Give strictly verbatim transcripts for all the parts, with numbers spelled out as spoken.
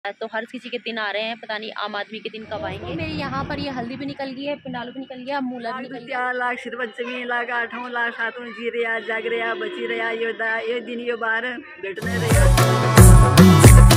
तो हर किसी के दिन आ रहे हैं, पता नहीं आम आदमी के दिन कब आएंगे। मेरी यहाँ पर ये हल्दी भी निकल गई है, पिंडालू भी निकल गया, मूला भी निकल गया। लाख श्री पंचमी लाख आठों लाख सातों जी रहा जाग रहा बची रहा यो दा ये दिन यो बार बैठने रहा।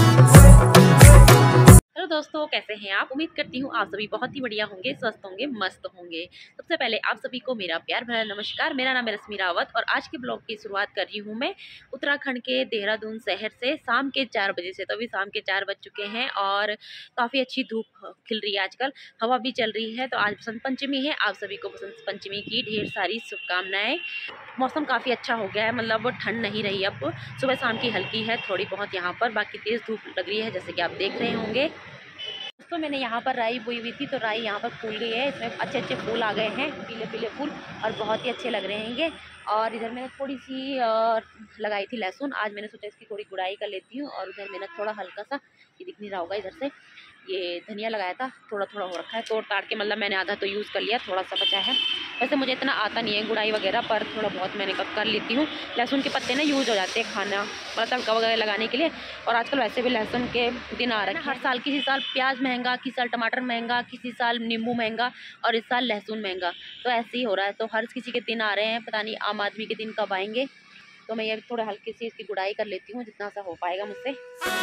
हेलो दोस्तों, कैसे हैं आप? उम्मीद करती हूँ आप सभी बहुत ही बढ़िया होंगे, स्वस्थ होंगे, मस्त होंगे। सबसे पहले आप सभी को मेरा प्यार भरा नमस्कार। मेरा नाम है रश्मि रावत और आज के ब्लॉग की शुरुआत कर रही हूँ मैं उत्तराखंड के देहरादून शहर से शाम के चार बजे से। तो अभी शाम के चार बज चुके हैं और काफ़ी अच्छी धूप खिल रही है, आजकल हवा भी चल रही है। तो आज बसंत पंचमी है, आप सभी को बसंत पंचमी की ढेर सारी शुभकामनाएँ। मौसम काफ़ी अच्छा हो गया है, मतलब ठंड नहीं रही अब, सुबह शाम की हल्की है थोड़ी बहुत यहाँ पर, बाकी तेज़ धूप लग रही है जैसे कि आप देख रहे होंगे। दोस्तों मैंने यहाँ पर राई बोई हुई थी, तो राई यहाँ पर फूल गई है, इसमें अच्छे अच्छे फूल आ गए हैं, पीले पीले फूल, और बहुत ही अच्छे लग रहे हैं ये। और इधर मैंने थोड़ी सी लगाई थी लहसुन, आज मैंने सोचा इसकी थोड़ी गुड़ाई कर लेती हूँ। और उधर मैंने थोड़ा हल्का सा, ये दिख नहीं रहा होगा, इधर से ये धनिया लगाया था, थोड़ा थोड़ा हो रखा है, तोड़ ताड़ के, मतलब मैंने आधा तो यूज़ कर लिया, थोड़ा सा बचा है। वैसे मुझे इतना आता नहीं है गुड़ाई वगैरह, पर थोड़ा बहुत मैंने कर लेती हूँ। लहसुन के पत्ते ना यूज़ हो जाते हैं खाना, मतलब तड़का वगैरह लगाने के लिए। और आजकल वैसे भी लहसुन के दिन आ रहे हैं हर साल, किसी साल प्याज महंगा, किसी साल टमाटर महंगा, किसी साल नींबू महंगा, और इस साल लहसुन महंगा। तो ऐसे ही हो रहा है। तो हर किसी के दिन आ रहे हैं, पता नहीं आम आदमी के दिन कब आएंगे। तो मैं ये थोड़ा हल्की सी इसकी गुड़ाई कर लेती हूँ, जितना सा हो पाएगा मुझसे।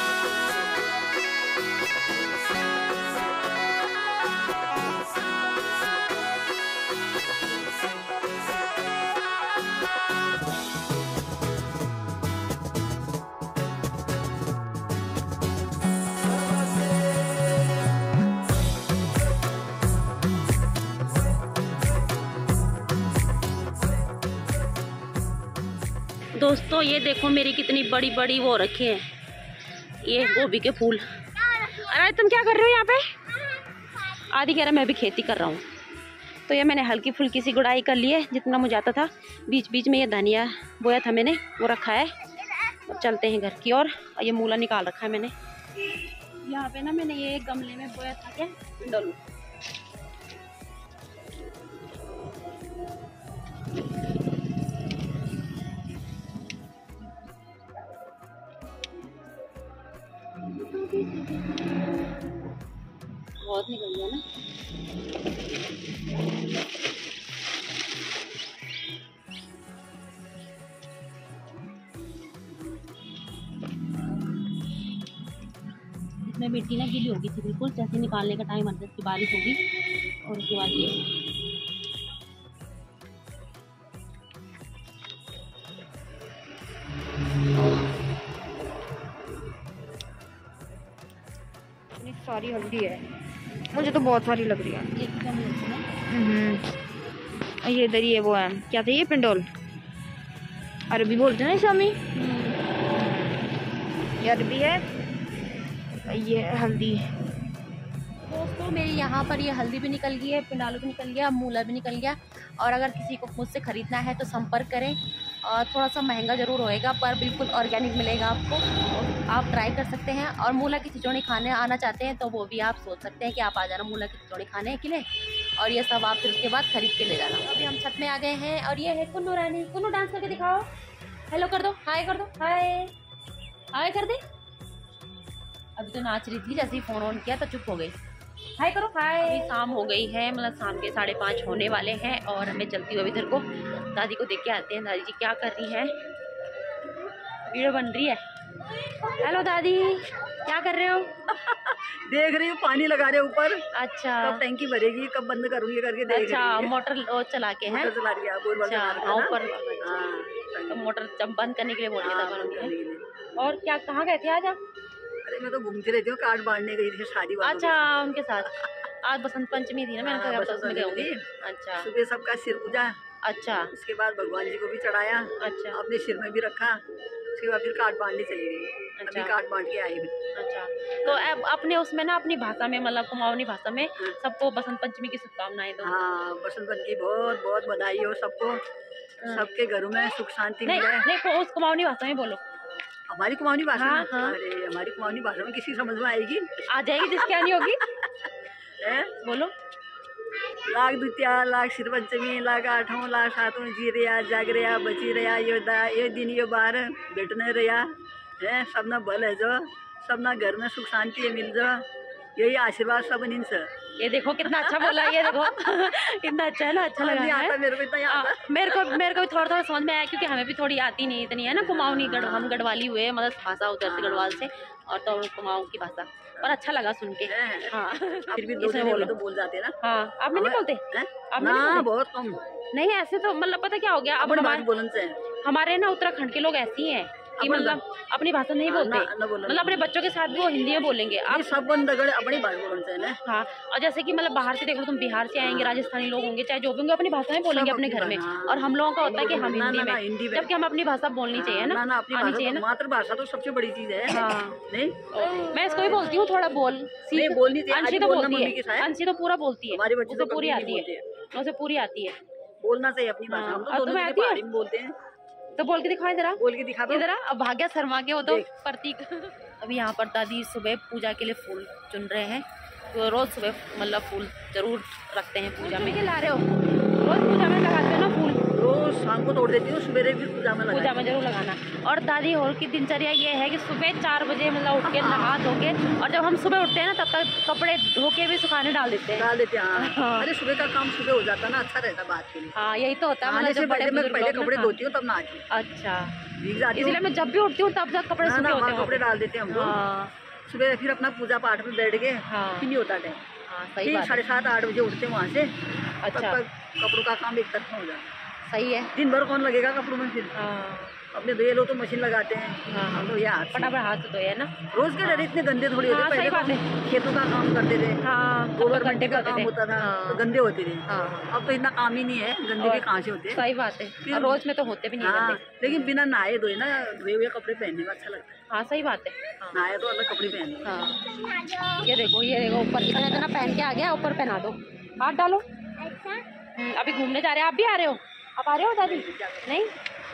दोस्तों ये देखो मेरी कितनी बड़ी बड़ी वो रखी है, ये गोभी के फूल। अरे तुम क्या कर रहे हो यहाँ पे? आदि कह रहा मैं भी खेती कर रहा हूँ। तो ये मैंने हल्की फुल्की सी गुड़ाई कर ली है, जितना मुझे आता था। बीच बीच में ये धनिया बोया था मैंने, वो रखा है। अब चलते हैं घर की ओर। और ये मूला निकाल रखा है मैंने यहाँ पे ना, मैंने ये गमले में बोया था, क्या डालूं। बहुत निकल गया ना। इसमें मिट्टी ना गीली होगी थी बिल्कुल, जैसे निकालने का टाइम आता है इसकी बारिश होगी। और उसके बाद ये सारी हल्दी है, मुझे तो बहुत सारी लग रही है। हम्म ये इधर ये वो है, क्या था ये, पिंडोल अरबी बोलते हैं ना स्वामी, ये अरबी है, ये हल्दी। दोस्तों मेरी यहाँ पर ये हल्दी भी निकल गई है, पिंडालू भी निकल गया, मूला भी निकल गया। और अगर किसी को मुझसे ख़रीदना है तो संपर्क करें। और थोड़ा सा महंगा ज़रूर होएगा, पर बिल्कुल ऑर्गेनिक मिलेगा आपको, आप ट्राई कर सकते हैं। और मूला की खिचड़ी खाने आना चाहते हैं तो वो भी आप सोच सकते हैं कि आप आ जाना मूला की खिचड़ी खाने के लिए, और ये सब आप फिर उसके बाद खरीद के ले जाना। अभी हम छत में आ गए हैं और ये है कुन्नू रानी। कुन्नू डांस करके दिखाओ, हेलो कर दो, हाय कर दो, हाय हाय कर दे। अभी तो नाच रही थी, जैसे ही फ़ोन ऑन किया तो चुप हो गई। हाय करो, हाय। अभी शाम हो गई है, मतलब शाम के साढ़े पाँच होने वाले हैं और मैं चलती हूँ अभी इधर को, दादी को देख के आते हैं। दादी जी क्या कर रही हैं? वीडियो बन रही है। हेलो दादी, क्या कर रहे हो? देख रही हूँ पानी लगा रहे ऊपर। अच्छा, कब टैंकी भरेगी, कब बंद करूँगी करके देख अच्छा, रही है। मोटर चला के है, चला रही है अच्छा ऊपर। तो मोटर जब बंद करने के लिए बोल रही है। और क्या, कहाँ गए थे आज आप? अरे मैं तो घूमती रहती हूँ, कार्ड बांटने गई थी शादी वालों। अच्छा, उनके साथ आज बसंत पंचमी थी ना, मैंने कहा तो उसमें गई। अच्छा, सुबह सबका सिर पूजा, अच्छा, उसके बाद भगवान जी को भी चढ़ाया, अच्छा, अपने सिर में भी रखा, उसके बाद फिर कार्ड बांटने चली गई। अच्छा, अभी कार्ड बांट के आई हूँ। अच्छा। तो अब अपने उसमें ना अपनी भाषा में, मतलब कुमाऊनी भाषा में सबको बसंत पंचमी की शुभकामनाएं दो। हाँ, बसंत पंचमी की बहुत बहुत बधाई हो सबको, सबके घरों में सुख शांति नहीं, मिले। नहीं, उस कुमाऊनी भाषा में बोलो। हमारी कुमाऊनी भाषा हाँ, में? हाँ। अरे हमारी कुमाऊनी भाषा में किसी समझ में आएगी? आ जाएगी, जिसकी आनी होगी। है? बोलो। लाख द्वितीया लाख श्री पंचमी लाख आठों लाख सातों जी रहा जाग रहा बची रहा यो दा ये दिन यो बार बैठने रहा है, सब ना भल है जो सबना घर में सुख शांति मिल जा, यही आशीर्वाद सब इनसे। ये देखो कितना अच्छा बोला, ये देखो कितना अच्छा है ना, अच्छा लगा है मेरे को इतना आ, मेरे को मेरे को भी थोड़ा थोड़ा समझ में आया, क्योंकि हमें भी थोड़ी आती नहीं इतनी है ना, कुमाऊनी गढ़, हम गढ़वाली हुए मतलब भाषा उधर से गढ़वाल से, और तो कुमाऊं की भाषा, और अच्छा लगा सुन के। हाँ फिर भी दो बोलो तो बोल जाते ना। हाँ आप नहीं बोलते? आप ना बहुत कम। नहीं ऐसे तो मतलब पता क्या हो गया, अब हमारे बोलन से हमारे ना उत्तराखंड के लोग ऐसे ही हैं कि मतलब अपनी भाषा नहीं बोलते, मतलब अपने बच्चों के साथ भी वो हिंदी में बोलेंगे। आप सब बंदगढ़ अपनी भाषा बोलते हैं। हाँ, और जैसे कि मतलब बाहर से देखो, तुम बिहार से आएंगे, राजस्थानी लोग होंगे, चाहे जो भी होंगे, अपनी भाषा में बोलेंगे अपने घर में, और हम लोगों का होता है कि हम हिंदी में, जबकि हम अपनी भाषा बोलनी चाहिए ना, आनी चाहिए ना। मातृभाषा तो सबसे बड़ी चीज है। हाँ नहीं, मैं इसको भी बोलती हूँ थोड़ा बोल, बोलनी अंशी तो बोलती है, अंशी तो पूरा बोलती है, उसे पूरी आती है, उसे पूरी आती है, बोलना चाहिए अपनी भाषा। हम तो दोनों पहाड़ी में बोलते हैं, तो बोल के दिखाओ जरा, बोल के दिखा दो जरा। अब भाग्या शर्मा के वो तो प्रतीक। अभी यहाँ पर दादी सुबह पूजा के लिए फूल चुन रहे हैं, तो रोज सुबह मतलब फूल जरूर रखते हैं पूजा में। ला रहे हो रोज पूजा में लगाते हो ना फूल? रोज शाम को तोड़ देती हूँ, सवेरे भी पूजा में पूजा में जरूर लगाना। और दादी और की दिनचर्या ये है कि सुबह चार बजे मतलब उठ के नहा धो के, और जब हम सुबह उठते हैं ना तब तक कपड़े धो के भी सुखाने डाल देते हैं, डाल देते हैं। हाँ। अरे सुबह का काम सुबह हो जाता है ना, अच्छा रहता है बात के लिए। हाँ यही तो होता है, मतलब पहले कपड़े धोती हूँ तब नहाती हूँ। अच्छा, इसलिए मैं जब भी उठती हूँ तब तक कपड़े सूखे होते हैं, कपड़े डाल देते हैं हम लोग। सुबह फिर अपना पूजा पाठ में बैठ के फिर नहीं होता टाइम, फिर साढ़े सात आठ बजे उठते हैं वहाँ से। अच्छा, कपड़ों का काम एक तरफ हो जाता है। सही है, दिन भर कौन लगेगा कपड़ों में फिर। अपने धोए लो तो मशीन लगाते हैं। हाँ, हम तो यार फटाफट हाथ धोए है ना। रोज के डर इतने गंदे थोड़ी होते। पहले बात है, खेतों का काम करते थे, गवर्नमेंट का काम होता था तो गंदे होते थे। अब तो इतना काम ही नहीं है, गंदे भी कहाँ से होते हैं। सही बात है, रोज में तो होते भी नहीं। लेकिन बिना नहाए धोए ना, धोए हुए कपड़े पहनने में अच्छा लगता है। हाँ सही बात है, नहाए तो अलग कपड़े पहने। हाँ ये देखो, ये देखो ऊपर इतना इतना पहन के आ गया, ऊपर पहना दो, हाथ डालो। अभी घूमने जा रहे हैं, आप भी आ रहे हो? आप आ रहे हो दादी? नहीं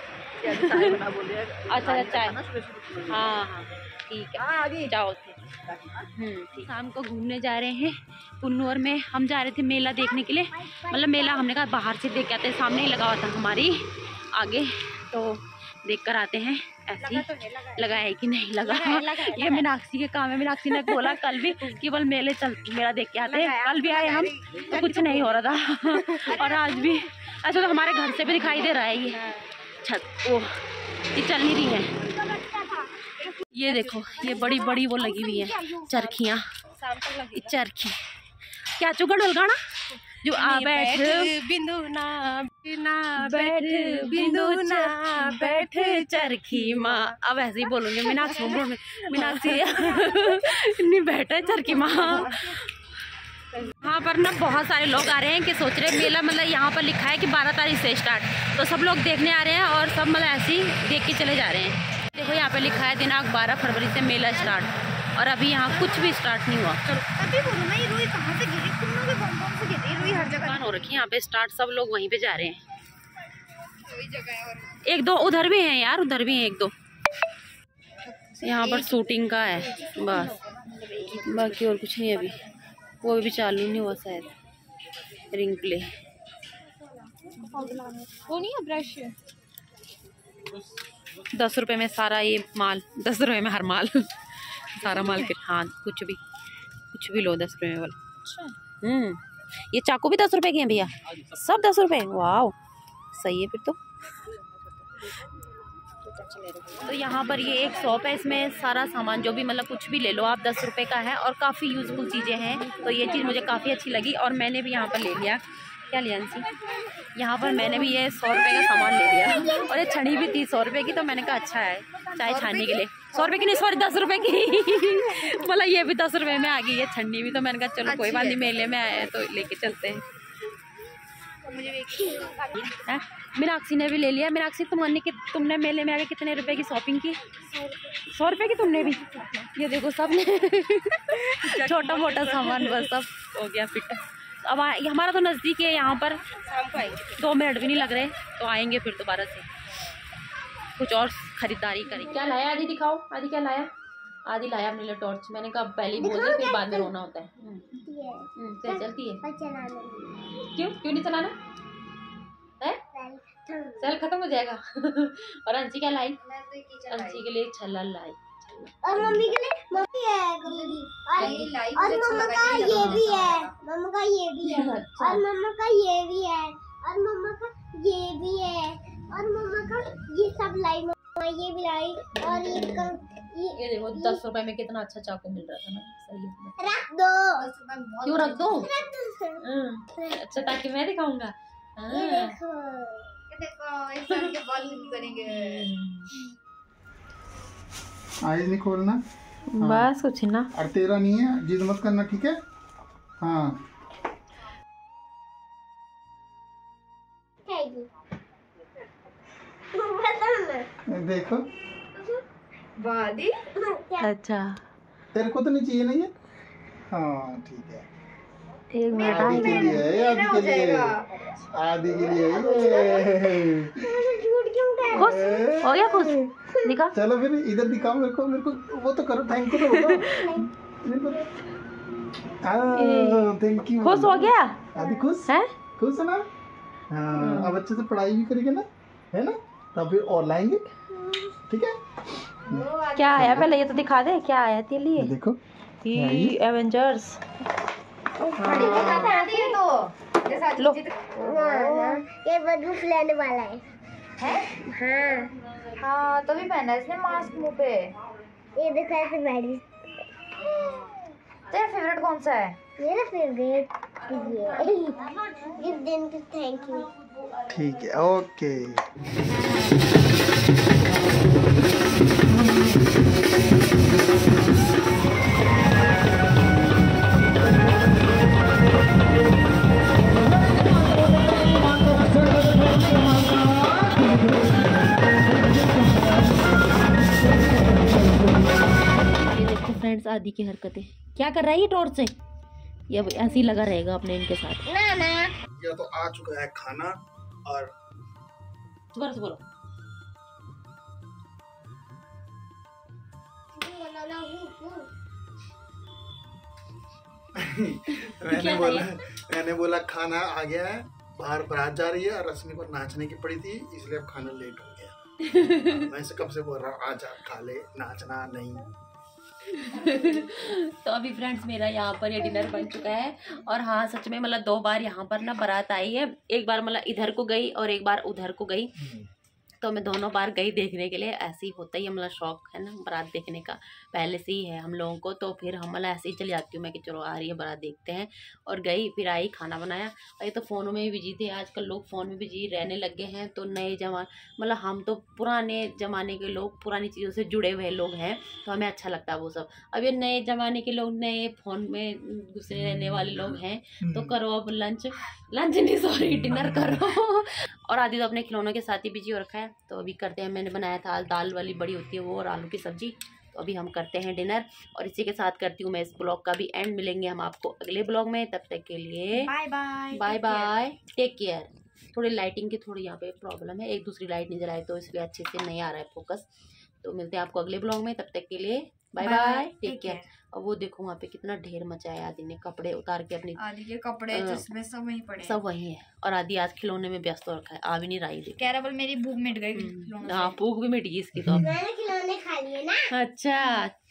अच्छा अच्छा चाय, हाँ हाँ ठीक है, आगे जाओ फिर। शाम को घूमने जा रहे हैं कुन्नूर में। हम जा रहे थे मेला देखने के लिए, मतलब मेला हमने कहा बाहर से देख के आते हैं, सामने ही लगा हुआ था हमारी आगे, तो देख कर आते हैं। ऐसे ही लगा है कि नहीं लगा, ये मीनाक्षी के काम है। मीनाक्षी ने बोला कल भी केवल मेले चल मेला देख के आते हैं, कल भी आए हम तो कुछ नहीं हो रहा था, और आज भी ऐसा तो हमारे घर से भी दिखाई दे रहा है ये छत, ओ ये चल नहीं रही है। ये देखो ये बड़ी बड़ी वो लगी हुई है चरखियाँ, चरखी क्या चुगड़ गाना जो आ बैठ बिंदु ना बिना बैठ बिंदु ना बैठ चरखी माँ। अब ऐसे ही बोलूँगी मीनाक्षी, मीनाक्षी नहीं बैठे चरखी माँ। यहाँ पर ना बहुत सारे लोग आ रहे हैं कि सोच रहे मेला, मतलब यहाँ पर लिखा है कि बारह तारीख से स्टार्ट, तो सब लोग देखने आ रहे हैं और सब मतलब ऐसे ही देख के चले जा रहे हैं। देखो यहाँ पे लिखा है दिनांक बारह फरवरी से मेला स्टार्ट, और अभी यहाँ कुछ भी स्टार्ट नहीं हुआ। अभी बोलो ना, ये रुई कहाँ से गिरी? तुम लोग बम बम से गिरी रुई, हर जगह हो रखी है यहाँ पे स्टार्ट, सब लोग वहीं पे जा रहे हैं। एक दो उधर भी हैं यार, उधर भी हैं एक दो। यहाँ पर शूटिंग का है बस, बाकी और कुछ नहीं अभी, वो भी चालू नहीं हुआ शायद। रिंग प्ले वो नहीं है, ब्रश दस रुपए में सारा ये माल, दस रुपए में हर माल सारा माल के। हाँ कुछ भी कुछ भी लो दस रुपए में वाला। हम्म ये चाकू भी दस रुपए के हैं भैया, सब दस रुपए। वाह सही है फिर तो। तो यहाँ पर ये एक शॉप है, इसमें सारा सामान जो भी मतलब कुछ भी ले लो आप, दस रुपए का है और काफ़ी यूज़फुल चीज़ें हैं। तो ये चीज़ मुझे काफ़ी अच्छी लगी और मैंने भी यहाँ पर ले लिया। क्या लिया अंशी? यहाँ पर मैंने भी ये सौ रुपये का सामान ले लिया, और ये छड़ी भी थी सौ रुपये की, तो मैंने कहा अच्छा है चाय छानने के लिए। सौ रुपये की नहीं, सॉरी दस रुपये की मतलब ये भी दस रुपये में आ गई है छन्नी भी, तो मैंने कहा चलो कोई बात नहीं, मेले में आए हैं तो लेके चलते हैं। मीनाक्षी ने भी ले लिया। मीनाक्षी तुमने कि तुमने मेले में आके कितने रुपए की शॉपिंग की? सौ रुपए की तुमने भी। ये देखो सब ने छोटा मोटा सामान बस सब हो गया फिट। अब हमारा तो नज़दीक है, यहाँ पर शाम को आएंगे, दो मिनट भी नहीं लग रहे, तो आएंगे फिर दोबारा से कुछ और खरीदारी करेंगे। क्या लाया आदि दिखाओ, आदि क्या लाया? आदि लाया अपने लिए टॉर्च। मैंने कहा पहले ही बोल दिया, फिर बाद में रोना होता है। चल चलती है, क्यों क्यों नहीं चलाना है? चल खत्म हो जाएगा। और अंशी क्या लाई? अंशी के लिए छल्ला लाई, और मम्मी के लिए है कमली, और और मम्मा का ये भी है, मम्मा का ये भी है, और मम्मा का ये भी है, और मम्मा का ये भी है, और मम्मा का ये सब लाई, मम्मा ये भी लाई, और ये कल ये, ये देखो दस रुपए में कितना अच्छा चाकू मिल रहा था ना। सही है, रख दो। क्यों रख दो? रख दो। अच्छा ताकि मैं दिखाऊंगा। ये देखो, ये देखो एक साल के बाद भी करेंगे। आईज नहीं खोलना। हाँ। बस कुछ ना। और तेरा नहीं है, जिद मत करना, ठीक है? हाँ देखो वादी अच्छा तेरे को तो नहीं चाहिए नहीं है। हाँ ठीक है, एक मिनट आदि के लिए है, आदि के लिए, आदि के लिए ये। खुश हो गया? खुश दिखा। चलो फिर इधर दिखाओ मेरे को, मेरे को वो तो करो, थैंक यू तो बोलो थैंक यू। खुश हो गया? आदि खुश है? खुश है ना? हाँ अब अच्छे से पढ़ाई भी करेंगे ना, है ना? तब फिर और लाएंगे, ठीक है? क्या आया पहले ये तो दिखा दे, क्या आया तेरे लिए? देखो एवेंजर्स। लो ये बदबू फैलाने वाला है। है? हाँ हाँ तभी पहना है इसने मास्क मुंह पे। ये देखो ऐसे बैठी। तेरा फेवरेट कौन सा है? मेरा फेवरेट ये गिफ्ट देने के थैंक यू। ठीक है, ओके। फ्रेंड्स आदि की हरकतें क्या कर रहा है ये टॉर्च से? ये अब ऐसे ही लगा रहेगा अपने इनके साथ। ना ना या तो आ चुका है खाना और दोबारा से बोलो। मैंने बोला मैंने बोला खाना आ गया है, बाहर बारात जा रही है और रश्मि को नाचने की पड़ी थी, इसलिए अब खाना लेट हो गया। मैं इसे कब से बोल रहा हूँ आजा खा ले, नाचना नहीं। तो अभी फ्रेंड्स मेरा यहाँ पर ये डिनर बन चुका है। और हाँ सच में मतलब दो बार यहाँ पर ना बारात आई है, एक बार मतलब इधर को गई और एक बार उधर को गई। तो मैं दोनों बार गई देखने के लिए, ऐसे ही होता ही है, मतलब शौक है ना बारात देखने का पहले से ही है हम लोगों को। तो फिर हम मतलब ऐसे ही चली जाती हूँ मैं कि चलो आ रही है बारात देखते हैं, और गई फिर आई खाना बनाया। और ये तो फ़ोनों में भी बिजी थे, आजकल लोग फ़ोन में बिजी रहने लग गए हैं। तो नए जमा मतलब हम तो पुराने ज़माने के लोग, पुरानी चीज़ों से जुड़े हुए लोग हैं, तो हमें अच्छा लगता है वो सब। अब ये नए ज़माने के लोग, नए फ़ोन में घुसे रहने वाले लोग हैं, तो करो अब लंच लंच नहीं सॉरी डिनर करो। और आदि तो अपने खिलौनों के साथ ही बिजी हो रखा है। तो अभी करते हैं, मैंने बनाया था दाल वाली बड़ी होती है वो, और आलू की सब्जी। तो अभी हम करते हैं डिनर, और इसी के साथ करती हूँ मैं इस ब्लॉग का भी एंड। मिलेंगे हम आपको अगले ब्लॉग में, तब तक के लिए bye bye bye bye, take care. थोड़ी लाइटिंग की थोड़ी यहाँ पे प्रॉब्लम है, एक दूसरी लाइट नहीं जलाई तो इसलिए अच्छे से नहीं आ रहा है फोकस। तो मिलते हैं आपको अगले ब्लॉग में, तब तक के लिए बाय बाय, टेक केयर। और वो देखो वहाँ पे कितना ढेर मचाया, आदि ने कपड़े उतार के अपनी, आदि के कपड़े जिसमें सब वहीं पड़े सब वही है। और आदि आज खिलौने में व्यस्त हो रखा है, आ भी नहीं रही। कह रहा बोल मेरी भूख मिट गई। हाँ भूख भी मिट गई इसकी तो। मैंने खिलौने खा लिए ना। अच्छा